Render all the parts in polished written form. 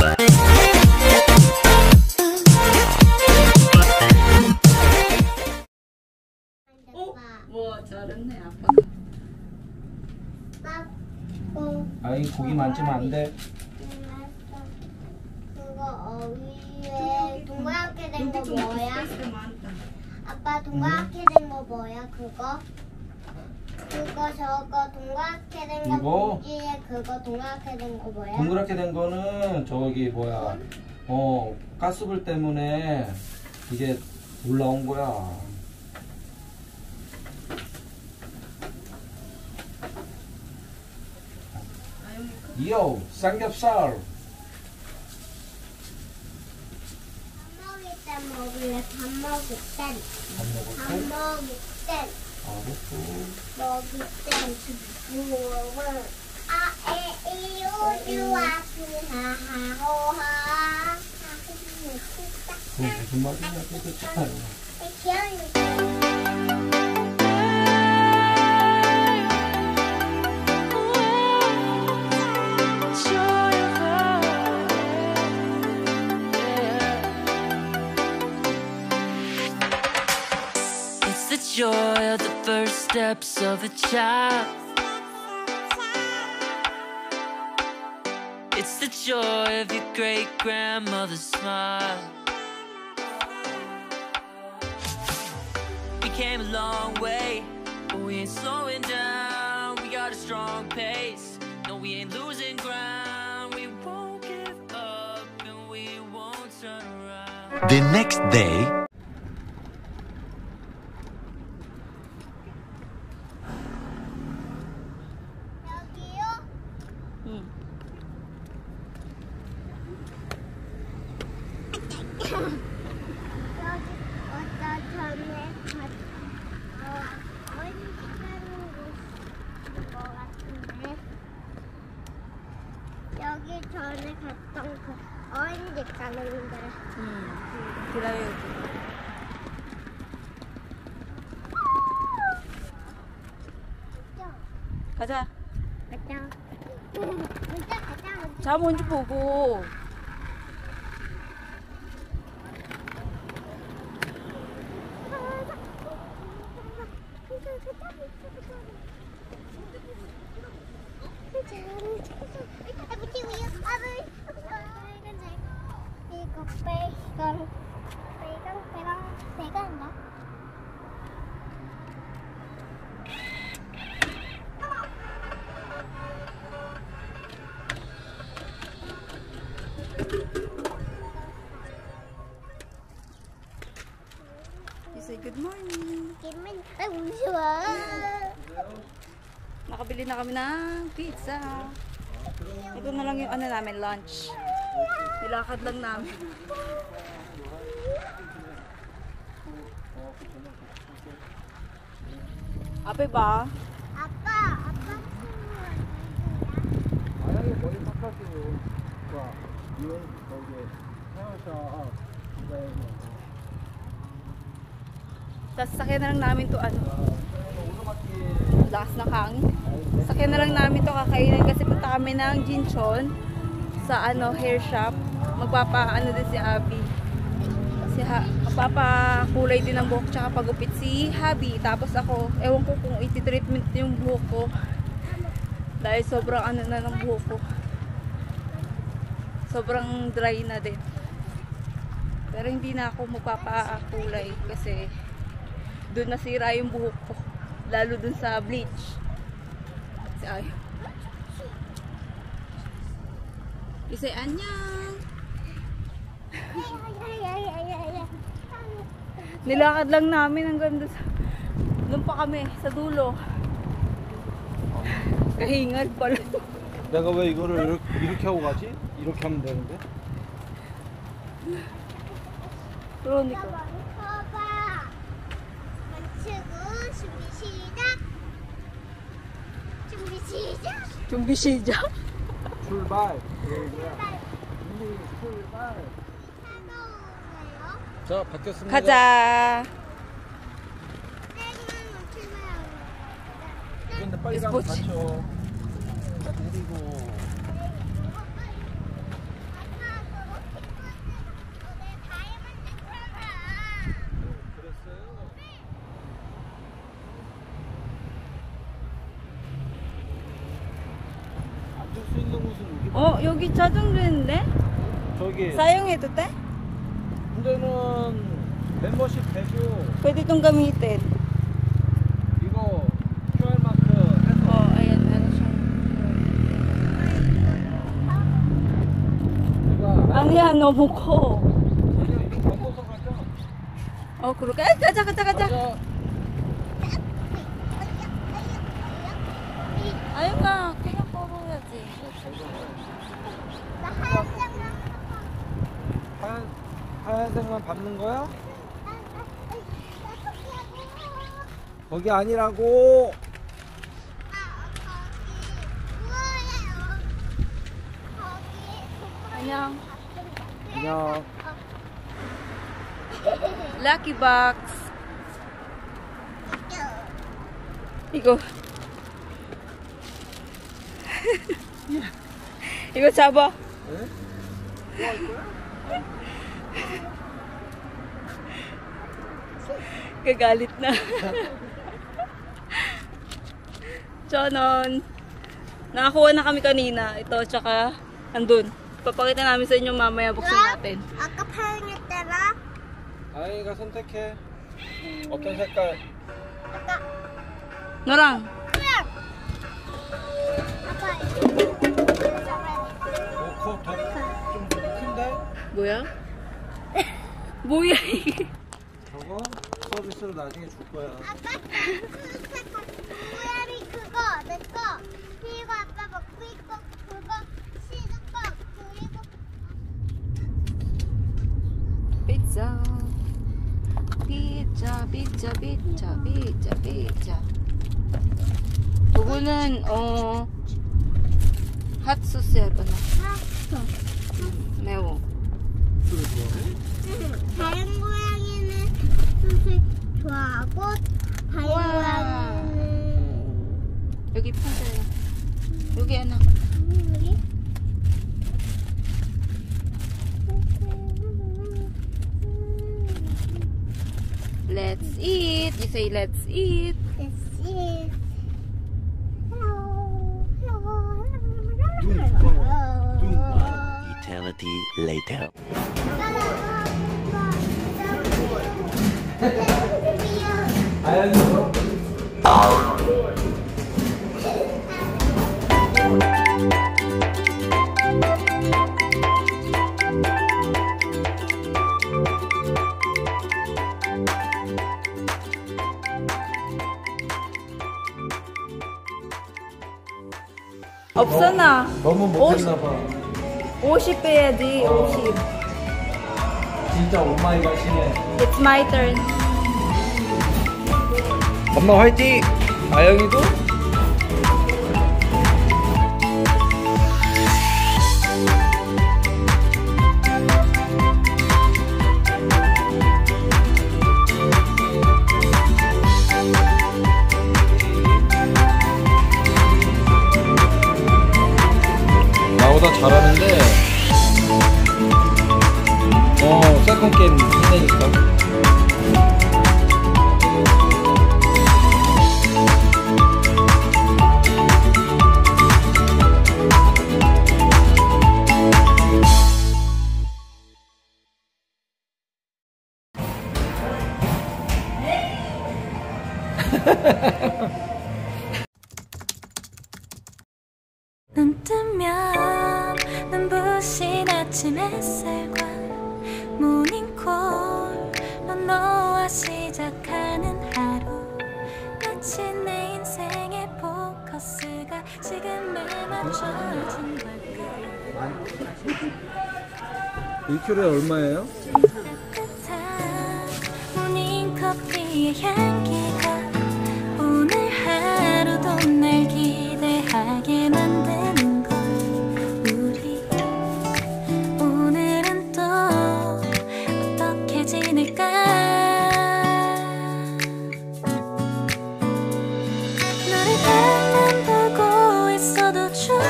뭐 잘했네 아빠. 아이 고기 만지면 안 돼. 그거 위에 동그랗게 된 거 뭐야? 아빠 동그랗게 된 거 뭐야? 그거 저거 동그랗게 된 거 이거? 봉지에 그거 동그랗게 된 거 뭐야? 동그랗게 된 거는 저기 뭐야? 가스불 때문에 이게 올라온 거야. 요 삼겹살. 밥 먹을 땐 먹을래? 밥 먹을 땐. 밥 먹을 밥 때? 먹을 땐. 알았어. 먹을 땐. 무얼? 아, 에, 이, 오, 유, 아, 그, 하, 하, 호, 하. 그거 무슨 말이냐? 그거 참. 귀여운 joy of the first steps of a child. It's the joy of your great grandmother's smile. We came a long way, but we ain't slowing down. We got a strong pace. No, we ain't losing ground. We won't give up and we won't turn around. The next day. 여기 전에 갔던 그 어린이집 가는데. 기다려. 가자. 가자. 가자. 자 먼저 보고. You say good morning. Ay, musuwa. Nakabili na kami ng pizza. Ito na lang yung ano namin, lunch. Nilakad lang namin. Ape ba? 아빠. 아니 머리 깎았어요. 와, 이건 거기 헤어샵 그거에 Tapos sakyan na lang namin to ano. Lakas ng hangin. Sakyan na lang namin to kakainin kasi punta kami ng Jinchon sa ano hair shop. Magpapa ano din si Abby. Magpapakulay din ng buhok tsaka pagupit si Habi. Tapos ako, ewan ko kung iti-treatment yung buhok ko. Dahil sobrang ano na ng buhok ko. Sobrang dry na din. Pero hindi na ako magpapakulay kasi doon nasira yung buhok ko. Lalo dun sa bleach. Si Ay. Isay anyang. Nilakad lang namin hanggang doon pa kami sa dulo. Kahingal pala. 내가 왜 이거를 이렇게 하고 가지? 이렇게 하면 되는데? 그러니까. 봐봐. 멈추고 준비 시작. 준비 시작. 준비 시작. 출발. 자, 바뀌었습니다. 가자. 근데 빨리 가면 스포츠. 다쳐. 자, 내리고. 여기 자동차인데? 저기 사용해도 돼? 문제는 멤버십 대표 Pwede itong gamitin. 이거 QR 마크 해서 Ayan, meron siyang. 이거 Ano yan, nomo ko. 그냥 이거 바꿔서 가자. 그럴까? 가자. 가자. Ayun nga, kaya 걸어야지. 나 하얀색만 하얀색만 밟는 거야? 거기 아니라고. 안녕. 그냥 Lucky box. 이거. 이거 잡아. 네? Gagalit na. Chonon. Nakakuha na kami kanina. Ito, tsaka andun. Papakita namin sa inyo mamaya, buksan natin. 아까 파랑했더라. 아이가 선택해. 어떤 색깔? 아까 Norang. 아빠 더 좀 큰데? 뭐야? 뭐야 이게? 저거 서비스로 나중에 줄 거야. 아빠 고양이 그거 내 거. 그리고 아빠 먹고 있고 그거 시즈빵 그리고 피자. 요거는 핫소스야 이거는. 매워. 술을 좋아해? 다른 고양이는 소스 좋아하고 다른 우와. 고양이는 여기 판자야. 여기 하나. 여기 Let's eat. You say let's eat. 됐지. Eternity later. 아연이도? 없어 나. 너무 못했나 봐. 50 빼야지. 50. 진짜 오마이갓 심해. It's my turn. 엄마 화이팅! 아영이도? 나보다 잘하는데 세컨 게임 힘내니까. 눈 뜨면 눈부신 아침 햇살과 모닝콜로 너와 시작하는 하루 마치 내 인생의 포커스가 지금에 맞춰진 걸까 1kg에 얼마예요? 따뜻한 모닝커피의 향기가 오늘 하루도 날 기대하게 만드는 걸 우리 오늘은 또 어떻게 지낼까 너를 가만 보고 있어도 좋아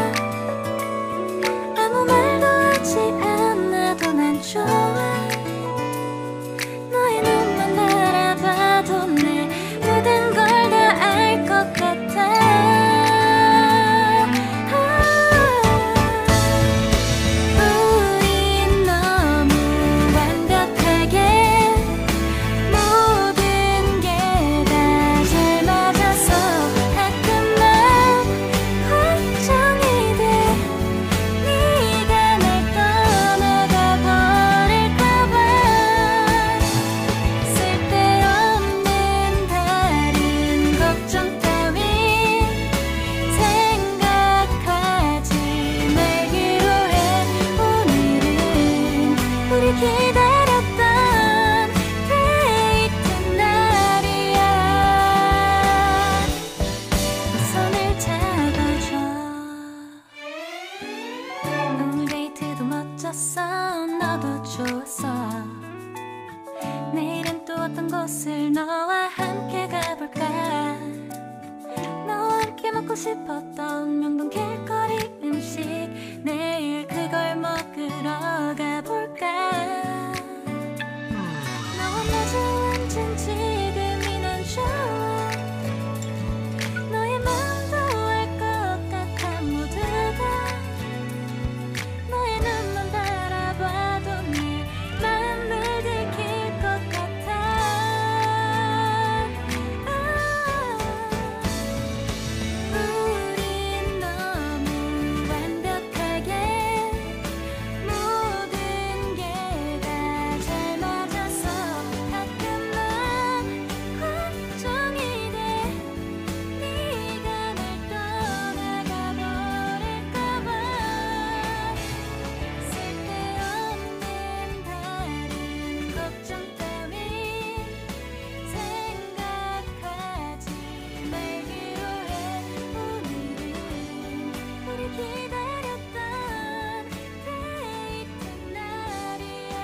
아무 말도 하지 않아도 난 좋아 너의 눈만 바라봐도 내 모든 걸 다 알 것 같아 싶었던 명동 길거리 음식 내일 그걸 먹으러 가볼까. 너와 마주 앉은 지금이 난 좋아. 너의 마음도 알 것 같아. 모두가 너의 눈만 바라봐도 네 마음을 들킬 것 같아. 우린 너무 완벽하게 모든 게 다 잘 맞아서 가끔만 걱정이 돼. 네가 날 떠나가 버릴까봐. 쓸데없는 다른 걱정 따윈 생각하지 말기로 해. 오늘은 우리 기다렸던 데이트 날이야.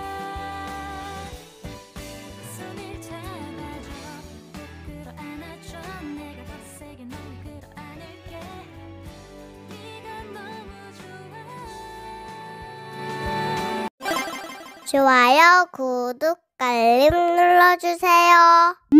손을 잡아줘, 끌어안아줘. 내가 더 세게 널 끌어안을게. 네가 너무 좋아. 좋아요, 구독, 알림 눌러주세요.